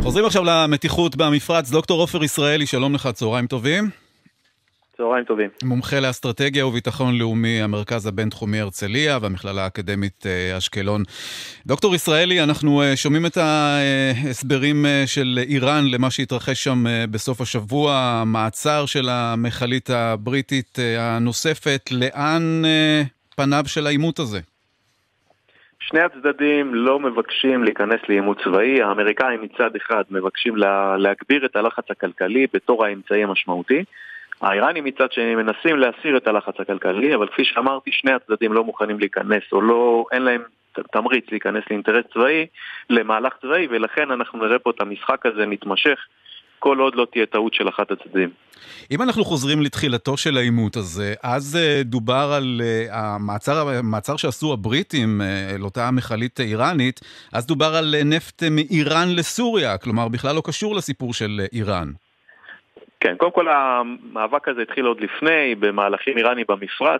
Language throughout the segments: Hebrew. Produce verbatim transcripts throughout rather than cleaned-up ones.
חוזרים עכשיו למתיחות במפרץ. דוקטור עופר ישראלי, שלום לך, צהריים טובים. צהריים טובים. מומחה לאסטרטגיה וביטחון לאומי, המרכז הבינתחומי הרצליה והמכללה האקדמית אשקלון. דוקטור ישראלי, אנחנו שומעים את ההסברים של איראן למה שהתרחש שם בסוף השבוע, המעצר של המכלית הבריטית הנוספת. לאן פניו של העימות הזה? שני הצדדים לא מבקשים להיכנס לעימות צבאי. האמריקאים מצד אחד מבקשים לה, להגביר את הלחץ הכלכלי בתור האמצעי המשמעותי. האיראנים מצד שני מנסים להסיר את הלחץ הכלכלי, אבל כפי שאמרתי, שני הצדדים לא מוכנים להיכנס, או לא, אין להם תמריץ להיכנס לאינטרס צבאי, למהלך צבאי, ולכן אנחנו נראה פה את המשחק הזה מתמשך, כל עוד לא תהיה טעות של אחת הצדדים. אם אנחנו חוזרים לתחילתו של העימות הזה, אז uh, דובר על uh, המעצר, המעצר שעשו הבריטים uh, על אותה מכלית איראנית, אז דובר על uh, נפט מאיראן לסוריה, כלומר בכלל לא קשור לסיפור של uh, איראן. כן, קודם כל המאבק הזה התחיל עוד לפני, במהלכים איראני במפרץ,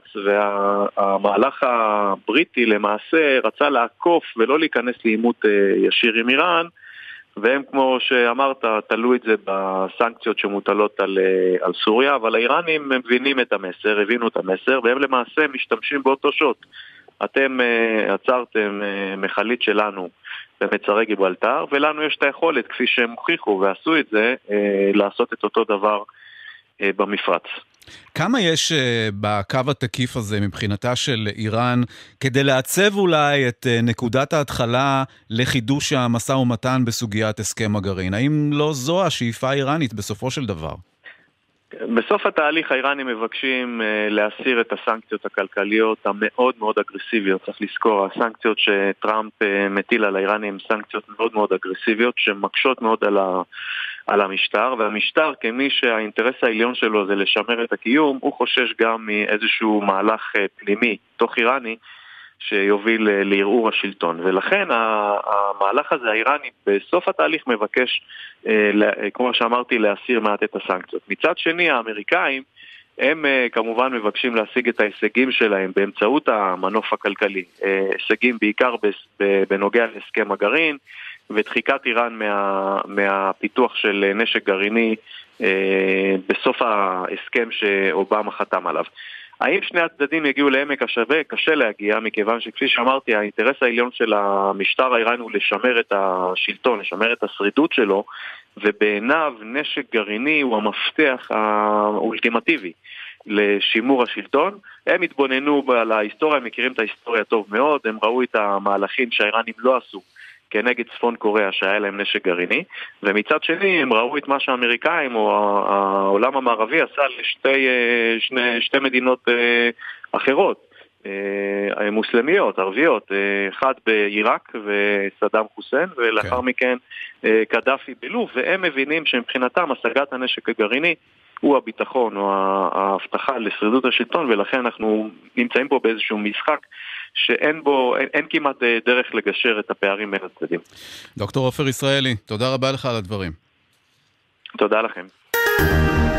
והמהלך הבריטי למעשה רצה לעקוף ולא להיכנס לעימות ישיר עם איראן, והם כמו שאמרת, תלו את זה בסנקציות שמוטלות על, על סוריה, אבל האיראנים מבינים את המסר, הבינו את המסר, והם למעשה משתמשים באותו שוט. אתם עצרתם מכלית שלנו במצרי גיברלטר, ולנו יש את היכולת, כפי שהם הוכיחו ועשו את זה, לעשות את אותו דבר במפרץ. כמה יש בקו התקיף הזה מבחינתה של איראן כדי לעצב אולי את נקודת ההתחלה לחידוש המשא ומתן בסוגיית הסכם הגרעין? האם לא זו השאיפה האיראנית בסופו של דבר? בסוף התהליך האיראנים מבקשים להסיר את הסנקציות הכלכליות המאוד מאוד אגרסיביות. צריך לזכור, הסנקציות שטראמפ מטיל על האיראנים הן סנקציות מאוד מאוד אגרסיביות שמקשות מאוד על, ה, על המשטר, והמשטר כמי שהאינטרס העליון שלו זה לשמר את הקיום, הוא חושש גם מאיזשהו מהלך פנימי תוך איראני שיוביל לערעור השלטון. ולכן המהלך הזה האיראני בסוף התהליך מבקש, כמו שאמרתי, להסיר מעט את הסנקציות. מצד שני, האמריקאים הם כמובן מבקשים להשיג את ההישגים שלהם באמצעות המנוף הכלכלי. הישגים בעיקר בנוגע להסכם הגרעין ודחיקת איראן מה, מהפיתוח של נשק גרעיני בסוף ההסכם שאובמה חתם עליו. האם שני הצדדים יגיעו לעמק השווה? קשה להגיע, מכיוון שכפי שאמרתי, האינטרס העליון של המשטר האיראני הוא לשמר את השלטון, לשמר את השרידות שלו, ובעיניו נשק גרעיני הוא המפתח האולטימטיבי לשימור השלטון. הם התבוננו על ההיסטוריה, הם מכירים את ההיסטוריה טוב מאוד, הם ראו את המהלכים שהאיראנים לא עשו כנגד צפון קוריאה שהיה להם נשק גרעיני, ומצד שני הם ראו את מה שהאמריקאים או העולם המערבי עשה לשתי שני, שתי מדינות אחרות, מוסלמיות, ערביות, אחד בעיראק וסדאם חוסיין, ולאחר מכן קדאפי בלוב, והם מבינים שמבחינתם השגת הנשק הגרעיני הוא הביטחון או ההבטחה לשרידות השלטון, ולכן אנחנו נמצאים פה באיזשהו משחק שאין בו, אין, אין כמעט דרך לגשר את הפערים בין הצדדים. דוקטור עופר ישראלי, תודה רבה לך על הדברים. תודה לכם.